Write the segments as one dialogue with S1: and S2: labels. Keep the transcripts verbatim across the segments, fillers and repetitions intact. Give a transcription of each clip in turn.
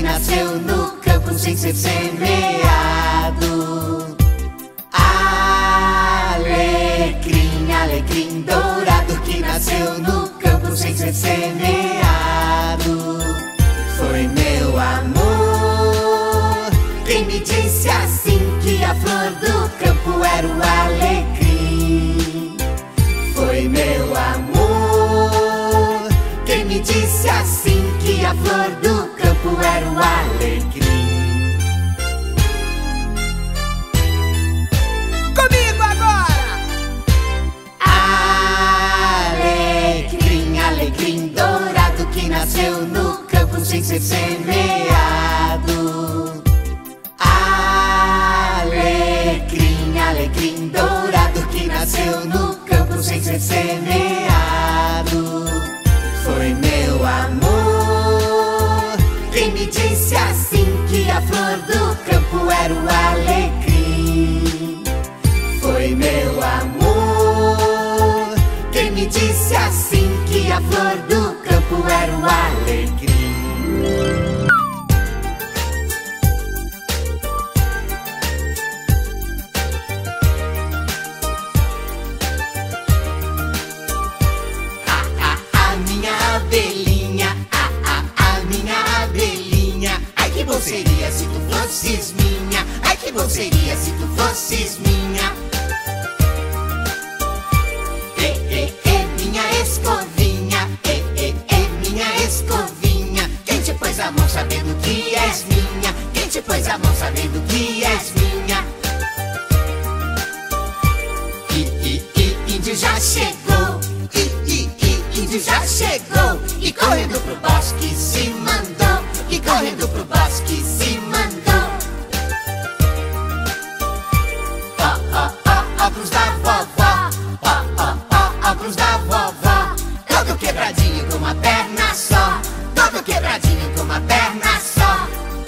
S1: nasceu no campo sem ser semeado. Alecrim, alecrim dourado que nasceu no campo sem ser semeado. Foi meu amor quem me disse assim que a flor do campo era o alecrim. Foi meu amor quem me disse assim que a flor do campo era o alecrim.
S2: Comigo agora!
S1: Alecrim, alecrim dourado que nasceu no campo sem ser semeado. Alecrim, alecrim dourado que nasceu no campo sem ser semeado. Foi meu amor quem me disse assim que a flor do campo era o alecrim. Foi meu amor quem me disse assim que a flor do campo era o alecrim. Seria se tu fosses minha. Ai, que bom seria se tu fosses minha. E, e, e, minha escovinha. E, e, e, minha escovinha. Quem te pôs a mão sabendo que és minha? Quem te pôs a mão sabendo que és minha? E, e, e, índio já chegou. E, e, e, índio já chegou. E correndo pro bosque se mandou. E correndo pro bosque se mandou. Ó, ó, ó, óculos da vovó. Ó, ó, ó, óculos da vovó. Todo quebradinho com uma perna só. Todo quebradinho com uma perna só.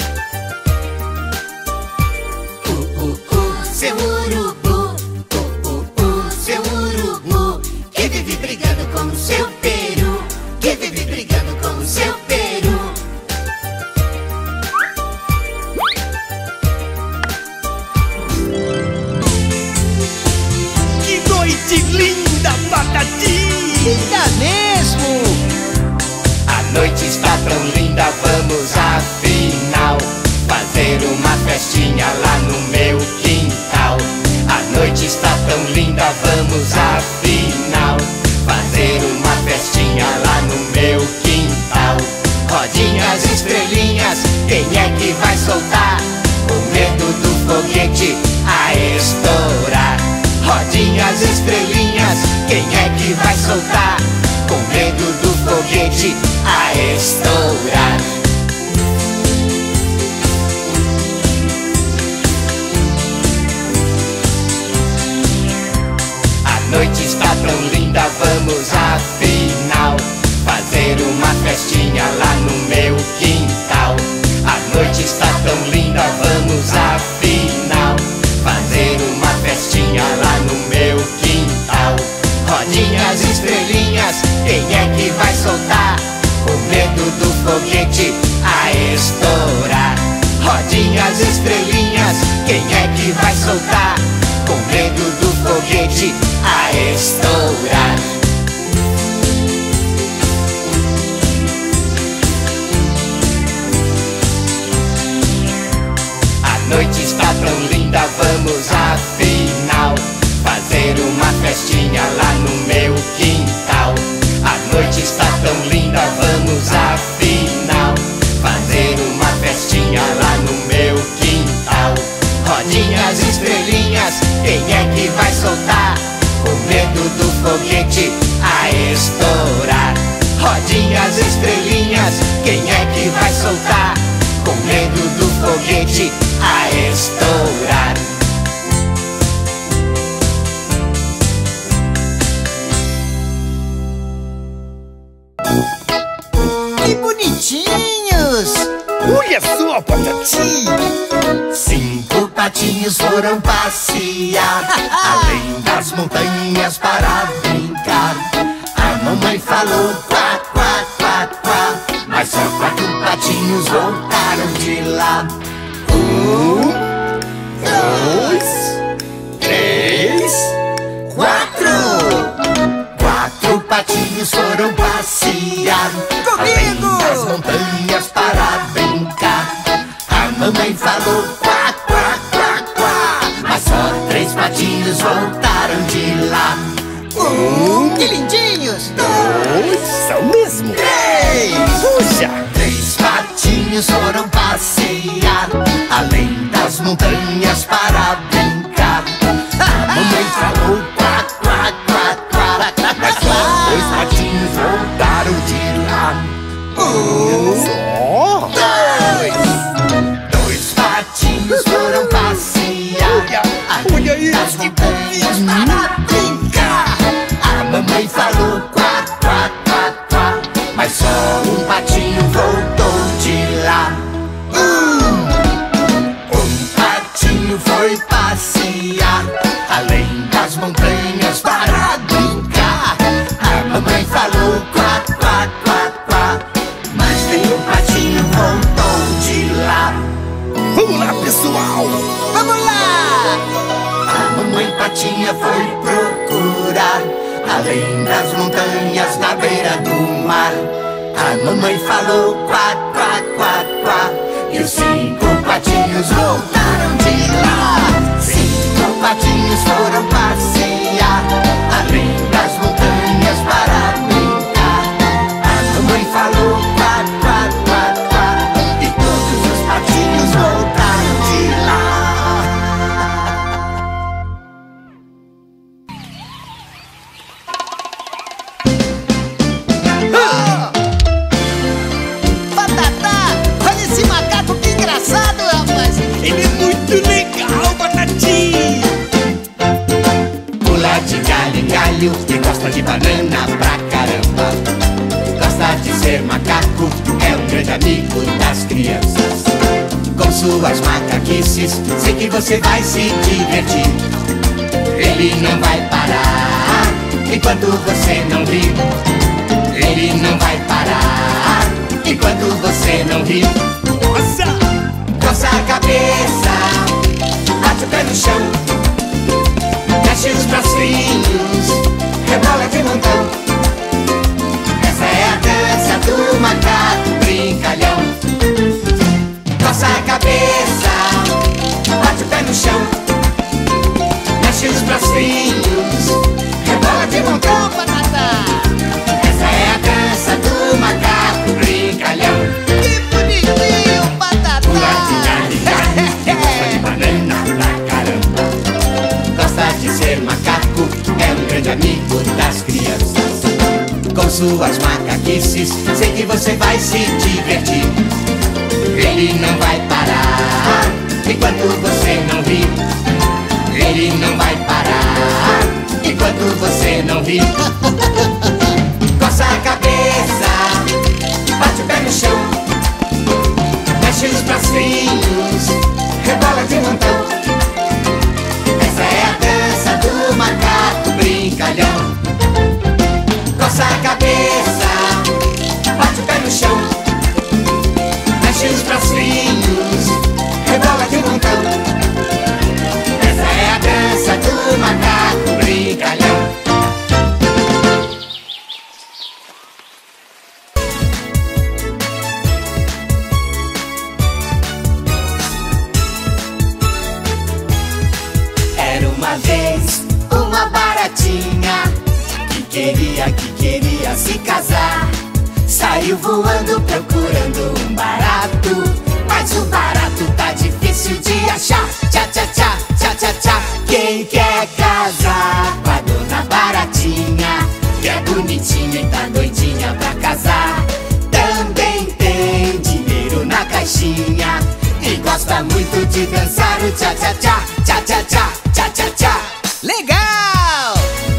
S1: Uh, uh, uh, seu urubu. Uh, uh, uh, seu urubu. Que vive brigando com o seu peru. Que vive brigando com o seu peru.
S2: Linda, Patati!
S3: Linda mesmo!
S1: A noite está tão linda, vamos afinal fazer uma festinha lá no meu quintal. A noite está tão linda, vamos afinal fazer uma festinha lá no meu quintal. Rodinhas, estrelinhas, quem é que vai soltar? Com medo do foguete a estourar. Rodinhas, estrelinhas, quem é que vai soltar? Com medo do foguete a estourar. A noite está tão linda, vamos afinal fazer uma festinha lá no meu quintal. A noite está tão linda, vamos afinal fazer uma festinha lá no meu quintal. Rodinhas, estrelinhas, quem é que vai soltar? Com medo do foguete a estourar. Rodinhas, estrelinhas, quem é que vai soltar? Com medo do foguete a estourar. A noite está tão linda, vamos afinal fazer uma festinha lá no meu quintal. A noite está tão linda, vamos afinal fazer uma festinha lá no meu quintal. Rodinhas, estrelinhas, quem é que vai soltar? Com medo do foguete a estourar. Rodinhas, estrelinhas, quem é que vai soltar? Com medo do foguete a estourar.
S3: Que bonitinhos!
S2: Olha só, Patati!
S1: Cinco patinhos foram passear além das montanhas para brincar. A mamãe falou quá, quá, quá, quá, mas só quatro patinhos patinhos voltaram de lá. Um, dois, três, quatro. Quatro patinhos foram passear além das montanhas para brincar. A mamãe falou quá, quá, quá, quá, mas só três patinhos voltaram de lá.
S3: Um, que lindinhos!
S2: Dois, são mesmo.
S3: Três!
S2: Puxa!
S1: Três patinhos foram passear além das montanhas para brincar. A mamãe falou quá, quá, quá, quá, mas só dois patinhos voltaram de lá. Um,
S2: Só?
S1: dois, dois patinhos foram passear
S2: Olha
S1: além das
S2: isso, que
S1: montanhas
S2: bonito.
S1: para brincar. A mamãe falou quá, quá, quá, quá, mas só um patinho voltou de lá. Um, um patinho foi passear além das montanhas para brincar. A mamãe falou quá, quá, quá, quá, mas nenhum patinho voltou de lá.
S2: Vamos lá, pessoal!
S3: Vamos lá!
S1: A mamãe patinha foi procurar além das montanhas na beira do mar. A mamãe falou quá, quá, quá, quá, e os cinco patinhos voltaram de lá. Cinco patinhos foram passear além das montanhas para brincar. A mamãe falou quá, quá, quá, quá, e todos os patinhos voltaram de lá.
S3: Batata! Olha esse macaco, que engraçado, rapaz!
S2: Ele é muito legal, Batatinha!
S1: Pula de galho em galho e gosta de banana pra caramba. Gosta de ser macaco, é um grande amigo das crianças. Com suas macaquices, sei que você vai se divertir. Ele não vai parar enquanto você não rir. Ele não vai parar enquanto você não rir.
S2: Nossa!
S1: Coça a cabeça, bate o pé no chão, mexe os bracinhos, rebola de montão. Essa é a dança do macaco brincalhão. Coça a cabeça, bate o pé no chão, mexe os bracinhos, rebola de montão.
S3: Batata!
S1: Essa é a dança do macaco brincalhão.
S3: Que bonitinho, Batata!
S1: Pula de galho em galho, gosta de banana pra caramba. Gosta de ser macaco, é um grande amigo das crianças. Com suas macaquices, sei que você vai se divertir. Ele não vai parar enquanto você não rir. Ele não vai parar enquanto você não rir. Coça a cabeça, bate o pé no chão, mexe os bracinhos, rebola de montão. Essa é a dança do macaco brincalhão. Coça a cabeça, bate o pé no chão, mexe os bracinhos, rebola de montão. Essa é a dança do macaco brincalhão. Era uma vez uma baratinha que queria, que queria se casar. Saiu voando procurando um barato, mas o barato tá difícil de achar. Tchá, tchá, tchá, tchá, tchá, tchá. Quem quer casar com a dona baratinha, que é bonitinha e tá doidinha pra casar? Também tem dinheiro na caixinha e gosta muito de dançar o tchá, tchá, tchá, tchá, tchá, tchá, tchá, tchá, tchá.
S3: Legal!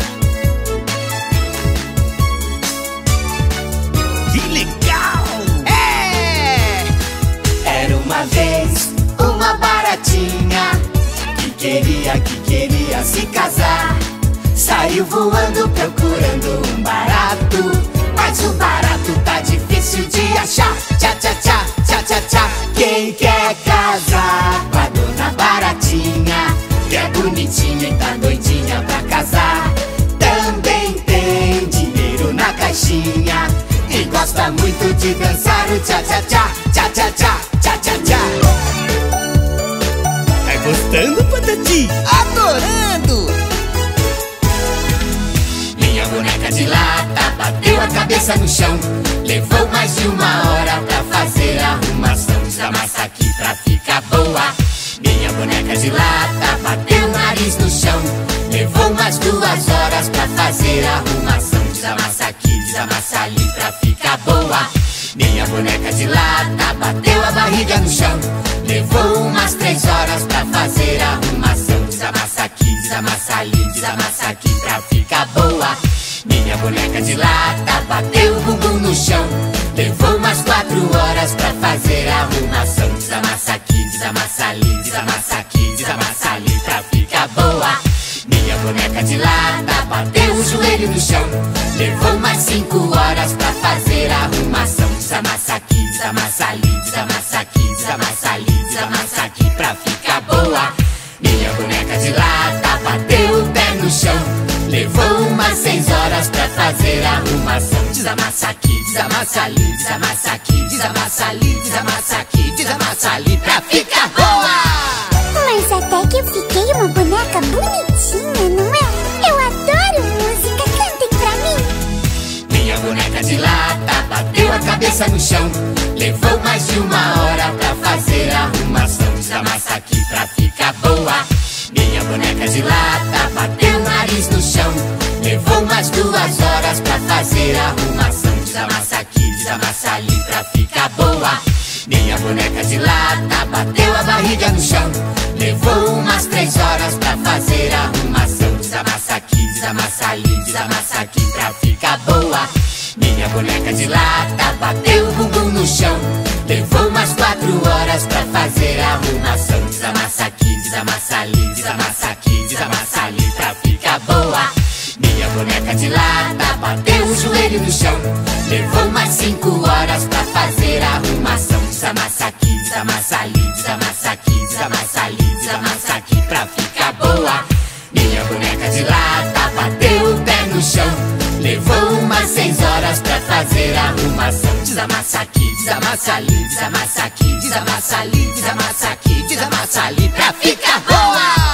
S2: Que legal!
S3: É!
S1: Era uma vez uma baratinha que queria, que queria se casar. Saiu voando procurando um barato, mas o barato tá difícil de achar. Tchá, tchá, tchá, tchá tchá tchá, tchá tchá tchá, tchá tchá tchá.
S2: Tá gostando, Patati?
S3: Adorando!
S1: Minha boneca de lata bateu a cabeça no chão. Levou mais de uma hora pra fazer a arrumação. Desamassa aqui pra ficar boa. Minha boneca de lata bateu o nariz no chão. Levou mais duas horas pra fazer a arrumação. Desamassa aqui, desamassa ali pra ficar boa. Minha boneca de lata bateu a barriga no chão. Levou umas três horas pra fazer a arrumação. Desamassa aqui, desamassa ali, desamassa aqui pra ficar boa. Minha boneca de lata bateu o bumbum no chão. Levou umas quatro horas pra fazer a arrumação. Desamassa aqui, desamassa ali, desamassa aqui, desamassa ali pra ficar boa. Minha boneca de lata bateu o joelho no chão. Levou mais cinco horas pra fazer a arrumação. Desamassa aqui, desamassa ali, desamassa aqui, desamassa ali, desamassa aqui pra ficar boa. Minha boneca de lata bateu o pé no chão. Levou umas seis horas pra fazer a arrumação. Desamassa aqui, desamassa ali, desamassa aqui, desamassa ali, desamassa aqui, desamassa ali pra ficar boa.
S4: Mas até que eu fiquei uma boneca bonitinha, não é? Eu adoro música, cantem pra mim.
S1: Minha boneca de lata bateu a cabeça no chão. Levou mais de uma hora pra fazer a arrumação. Desamassa aqui pra ficar boa. Minha boneca de lata bateu o nariz no chão. Levou mais duas horas pra fazer a arrumação. Desamassa aqui, desamassa ali pra ficar boa. Minha boneca de lata bateu a barriga no chão. Levou umas três horas pra fazer a arrumação. Desamassa aqui, desamassa ali, desamassa aqui pra ficar boa. Minha boneca de lata bateu o bumbum no chão. Levou umas quatro horas pra fazer a arrumação. Desamassa aqui, desamassa ali, desamassa aqui, desamassa ali pra ficar boa. Minha boneca de lata bateu o joelho no chão. Levou mais cinco horas pra fazer a arrumação. Desamassa aqui, desamassa ali, desamassa aqui, desamassa ali, desamassa aqui pra ficar boa. Minha boneca de lata bateu o pé no chão. Levou umas seis horas pra fazer a arrumação. Desamassa aqui, desamassa ali, desamassa aqui, desamassa ali, desamassa aqui, desamassa ali pra ficar boa.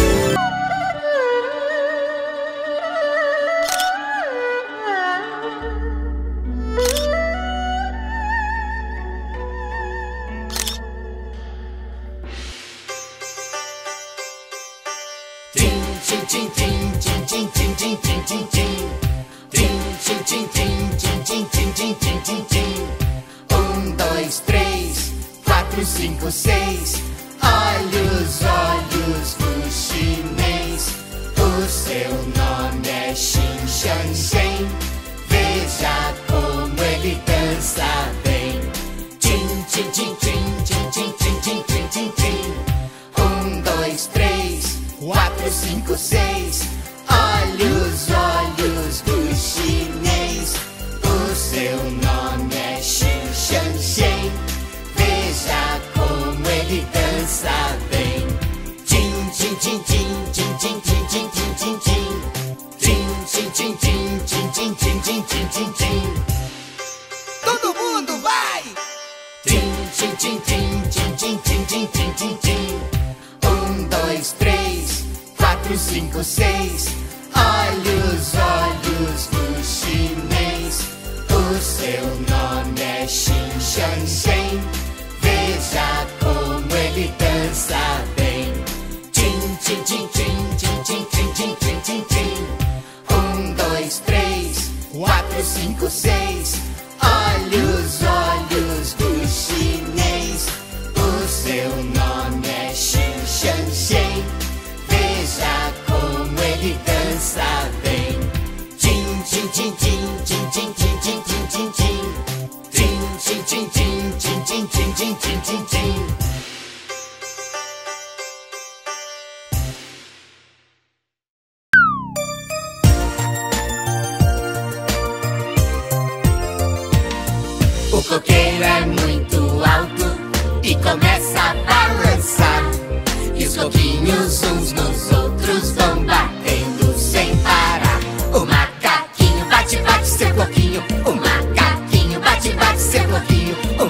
S1: Tim, tim, tim, tim, tim, tim, tim, tim, tim, tim. Tim, tim, tim, tim, tim, tim, tim, tim, tim, tim, tim. Um, dois, três, quatro, cinco, seis. Olhos, olhos do chinês. O seu nome é Xin Shan Shen. Veja como ele dança bem. Tim, tim, tim, tim, tim, tim, tim, tim, tim, tim, tim. Um, dois, três, quatro, cinco, seis. Olhos, olhos do chinês. O seu nome é Xin Shan Shen. Veja como ele dança bem. Tim, tim, tim, tim, tim, tim, tim, tim, tim, tim, tim. Tim, tim, tim, tim, tim, tim, tim, tim, tim, tim, tim.
S3: Todo mundo vai!
S1: Tim, tim, tim, tim, tim, tim, tim, tim, tim, tim, tim. Um, dois, três, quatro, cinco, seis. Olhos, olhos do chinês. O seu nome é Xin Shan Shen. Veja como ele dança bem. Tim, tim, tim, tim, tim, tim, tim, tim, tim, tim, tim. Um, dois, três, quatro, cinco, seis. Olhos, olhos do chinês. O seu nome é Xin Shan Shen. Veja como ele dança bem. Tim, tim, tim, tim, tim, tim, tim, tim, tim, tim, tim. Tim, tim, tim, tim, tim, tim, tim, tim, tim, tim, tim. O coqueiro é muito alto e começa a balançar. E os coquinhos uns nos outros vão batendo sem parar. O macaquinho bate, bate seu coquinho. O macaquinho bate, bate seu coquinho. O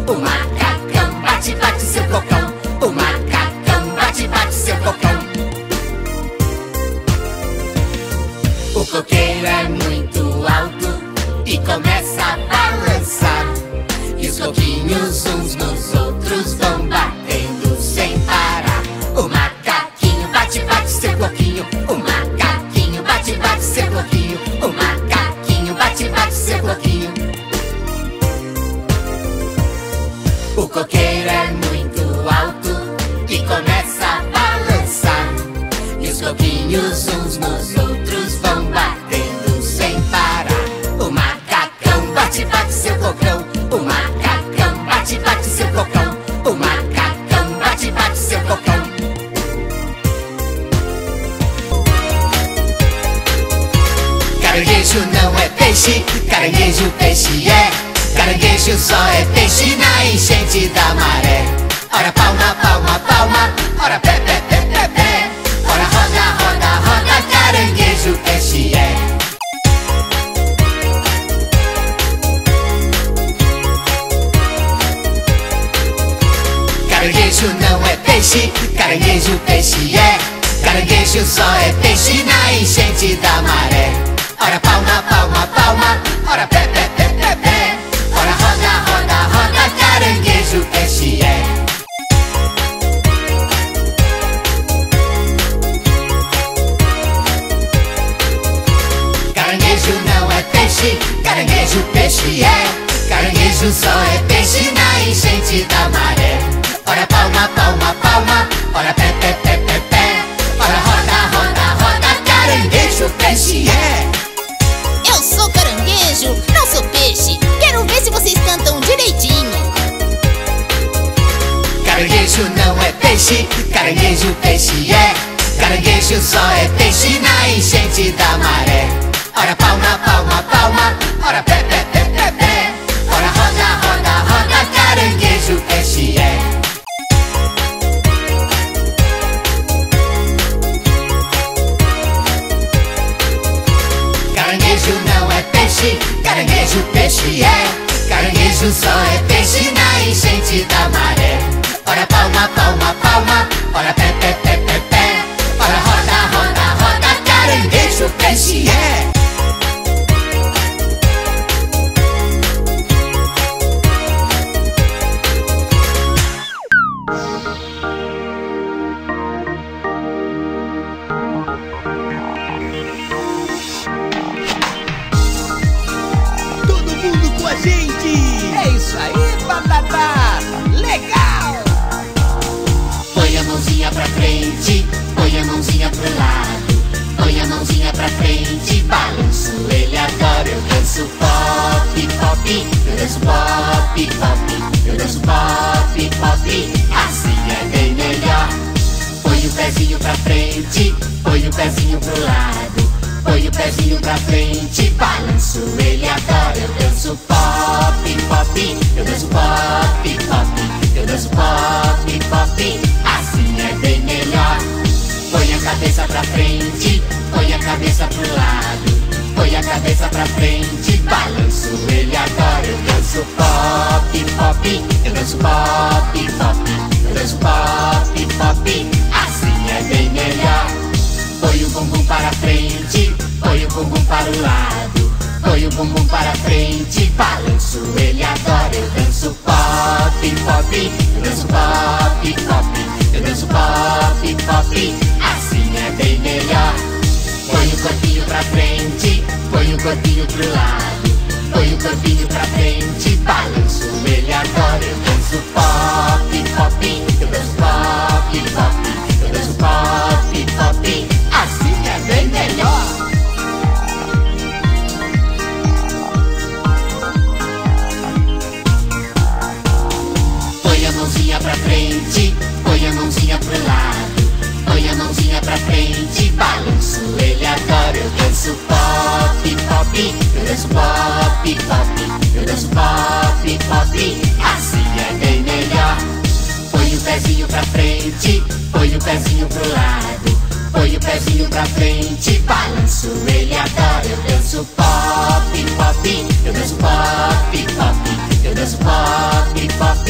S1: O macacão bate, bate seu cocão. O macacão bate, bate seu cocão. O coqueiro é muito alto e começa a balançar, e os coquinhos uns nos outros vão batendo sem parar. O macaquinho bate, bate seu coquinho. O macaquinho bate, bate seu coquinho. O macaquinho bate, bate seu coquinho. O coqueiro é muito alto e começa a balançar, e os coquinhos uns nos outros vão batendo sem parar. O macacão bate, bate seu cocão. O macacão bate, bate seu cocão. O macacão bate, bate seu cocão. Caranguejo não é peixe, caranguejo peixe é. Caranguejo só é peixe na enchente da maré. Ora palma, palma, palma, ora pé, pé, pé, pé, pé. Ora roda, roda, roda, caranguejo peixe é. Caranguejo não é peixe, caranguejo peixe é. Caranguejo só é peixe na enchente da maré. Ora palma, palma, palma, ora pé, pé, pé, pé, pé. Ora roda, roda, roda, caranguejo peixe é. Caranguejo não é peixe, caranguejo peixe é. Caranguejo só é peixe na enchente da maré. Ora palma, palma, palma, ora pé, pé, pé, pé, pé. Ora roda, roda, roda, caranguejo peixe é.
S3: Eu sou caranguejo, não sou peixe. Quero ver se vocês cantam direitinho.
S1: Caranguejo não é peixe, caranguejo peixe é. Caranguejo só é peixe na enchente da maré. Ora palma, palma, palma, ora pé, pé, pé, pé, pé. Ora roda, roda, roda, caranguejo peixe é. Caranguejo não é peixe, caranguejo peixe é. Caranguejo só é peixe na enchente da maré. Ora palma, palma, palma, ora pé, pé, pé, pé, pé. Ora roda, roda, roda, caranguejo peixe é.
S2: Todo mundo com a gente!
S3: É isso aí, batata! Legal!
S1: Põe a mãozinha pra frente, põe a mãozinha pro lado. Põe a mãozinha pra frente, balanço ele agora. Eu danço pop, pop, eu danço pop, pop. Eu danço pop, pop, assim é bem melhor. Põe o pezinho pra frente, põe o pezinho pro lado. Põe o pezinho pra frente, balanço ele agora. Eu danço pop, pop, eu danço pop, pop. Eu danço pop, pop, assim é bem melhor. Põe a cabeça pra frente, põe a cabeça pro lado. Põe a cabeça pra frente, balanço ele agora. Eu danço pop, pop, eu danço pop, pop. Eu danço pop, pop, assim é bem melhor. Põe o bumbum para frente, põe o bumbum para o lado. Põe o bumbum para frente, balanço ele agora. Eu danço pop, pop, eu danço pop, pop. Eu danço pop, pop, assim é bem melhor. Põe o corpinho pra frente, põe o corpinho pro lado. Põe o corpinho pra frente, balanço ele agora. Eu danço pop, pop, eu danço pop, pop. Eu danço pop, pop, assim é bem melhor. Põe a mãozinha pra frente, põe a mãozinha pro lado. Põe a mãozinha pra frente, balanço ele agora. Eu danço pop, pop, eu danço pop, pop. Eu danço pop, pop, assim é bem melhor. Põe o pezinho pra frente, põe o pezinho pro lado. Põe o pezinho pra frente, balanço ele agora. Eu danço pop, pop, eu danço pop, pop. Eu danço pop, pop,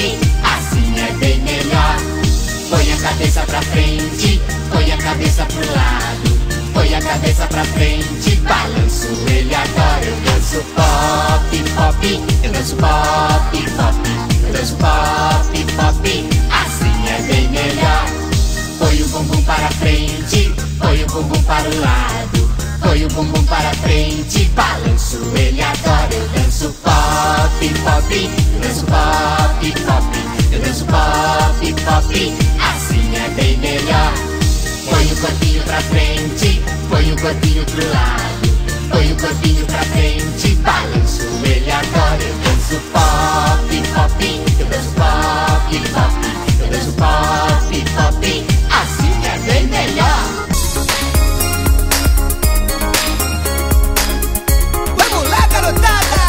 S1: cabeça pra frente, põe a cabeça pro lado, põe a cabeça pra frente, balanço ele agora. Eu danço pop, pop, eu danço pop, pop, eu danço pop, pop, assim é bem melhor. Põe o bumbum para frente, põe o bumbum para o lado, põe o bumbum para frente, balanço ele agora. Eu danço pop, pop, eu danço pop, pop, eu danço pop, pop, assim é bem melhor. Põe o corpinho pra frente, põe o corpinho pro lado, põe o corpinho pra frente, balanço ele agora. Eu danço pop, pop, eu danço pop, pop, eu danço pop, pop, assim é bem melhor.
S2: Vamos lá, garotada!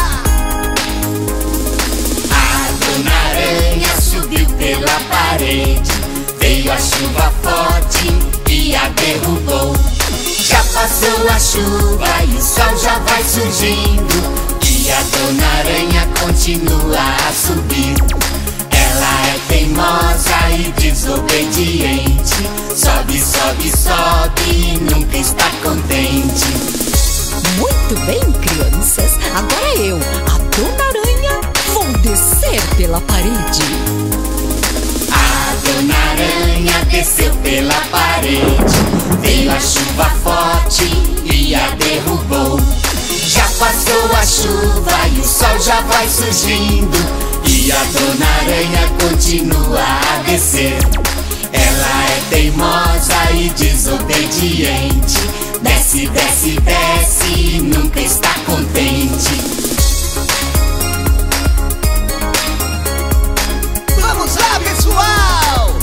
S1: A Dona Aranha subiu pela parede, veio a chuva forte e a derrubou. Já passou a chuva e o sol já vai surgindo, e a Dona Aranha continua a subir. Ela é teimosa e desobediente, sobe, sobe, sobe e nunca está contente.
S5: Muito bem, crianças. Agora eu, a Dona Aranha, vou descer pela parede.
S1: A Dona Aranha desceu pela parede, veio a chuva forte e a derrubou. Já passou a chuva e o sol já vai surgindo, e a Dona Aranha continua a descer. Ela é teimosa e desobediente, desce, desce, desce e nunca está contente.
S2: Vamos lá, pessoal!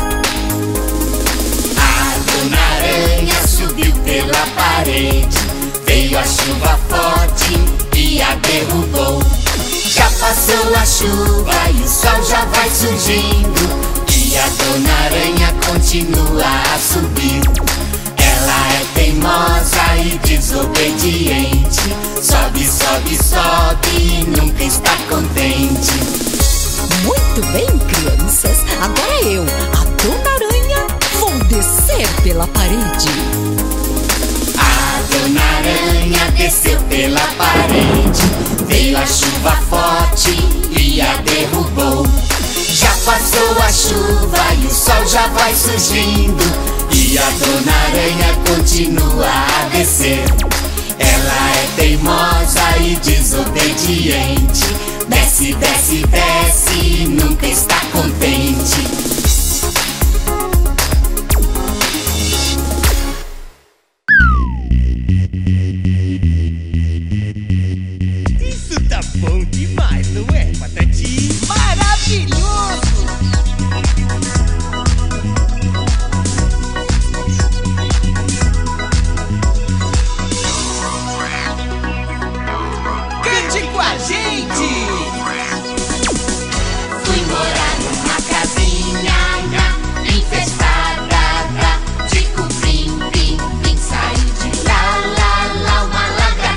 S1: A Dona Aranha subiu pela parede, veio a chuva forte e a derrubou. Já passou a chuva e o sol já vai surgindo, e a Dona Aranha continua a subir. Ela é teimosa e desobediente, sobe, sobe, sobe e nunca está contente.
S5: Muito bem, crianças. Agora eu, a Dona Aranha, vou descer pela parede.
S1: A Dona Aranha desceu pela parede, veio a chuva forte e a derrubou. Já passou a chuva e o sol já vai surgindo, e a Dona Aranha continua a descer. Ela é teimosa e desobediente, desce, desce, desce e nunca está contente.
S2: Isso tá bom demais, não é, Patati? Maravilhoso! Cante com a gente!
S1: Fui morar numa casinha infestada de cupim, pim, pim. Saí de lá, lá, lá, uma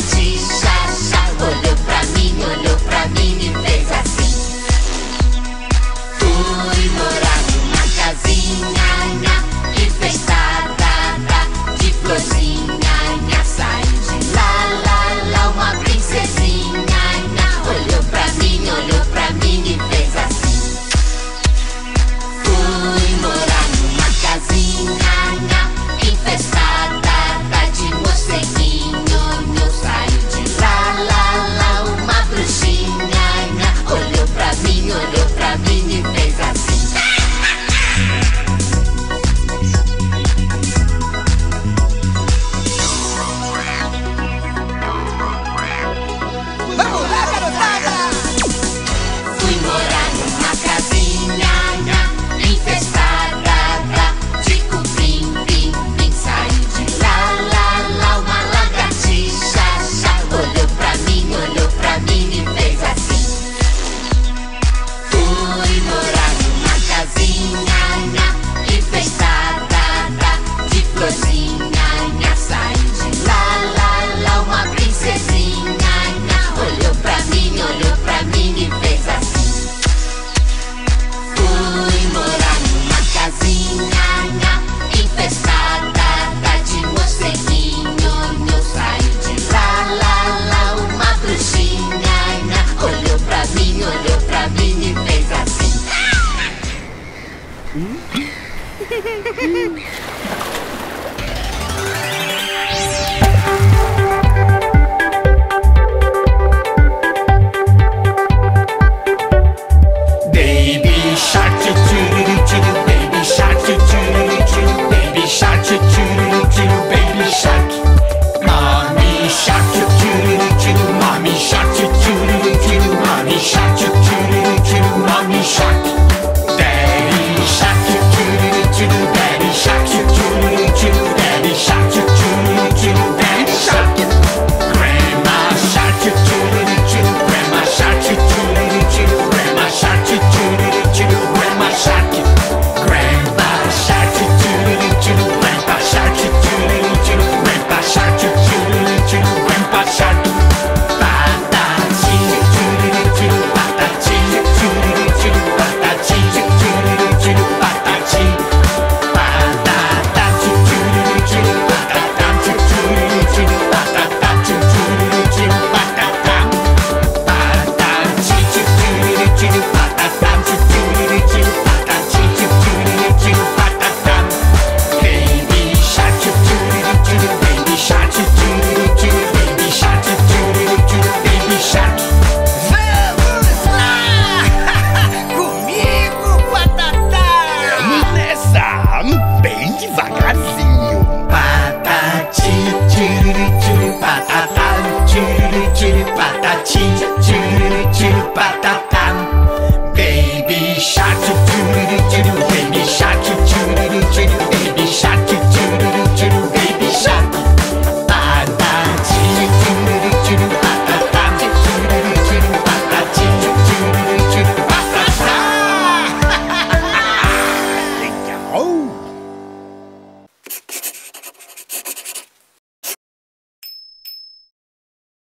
S1: lagartixa, chá. Olhou pra mim, olhou pra mim e fez assim.
S4: Hum.